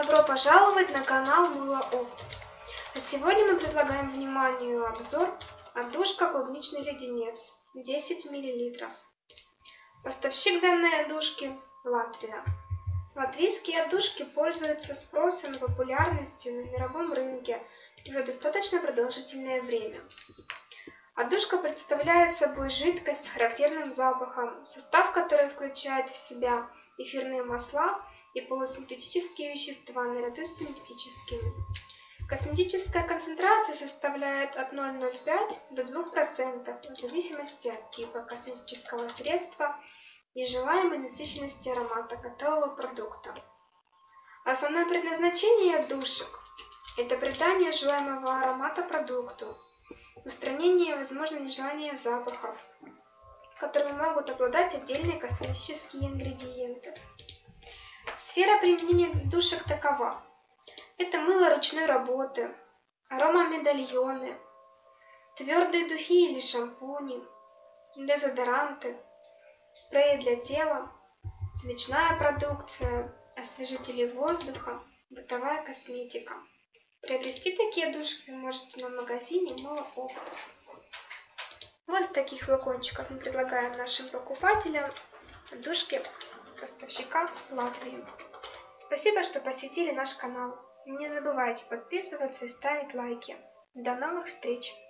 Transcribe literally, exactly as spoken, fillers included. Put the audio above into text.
Добро пожаловать на канал Мыло Опт. А сегодня мы предлагаем вниманию обзор отдушка клубничный леденец десять миллилитров. Поставщик данной отдушки Латвия. Латвийские отдушки пользуются спросом и популярностью на мировом рынке уже достаточно продолжительное время. Отдушка представляет собой жидкость с характерным запахом, состав которой включает в себя эфирные масла и полусинтетические вещества наряду с синтетическими. Косметическая концентрация составляет от ноль целых ноль пять до двух процентов в зависимости от типа косметического средства и желаемой насыщенности аромата готового продукта. Основное предназначение отдушек – это придание желаемого аромата продукту, устранение возможно нежелания запахов, которыми могут обладать отдельные косметические ингредиенты. Сфера применения отдушек такова. Это мыло ручной работы, аромамедальоны, твердые духи или шампуни, дезодоранты, спреи для тела, свечная продукция, освежители воздуха, бытовая косметика. Приобрести такие отдушки вы можете на магазине Мыло Опт. Вот в таких флакончиках мы предлагаем нашим покупателям отдушки поставщика Латвии. Спасибо, что посетили наш канал. Не забывайте подписываться и ставить лайки. До новых встреч!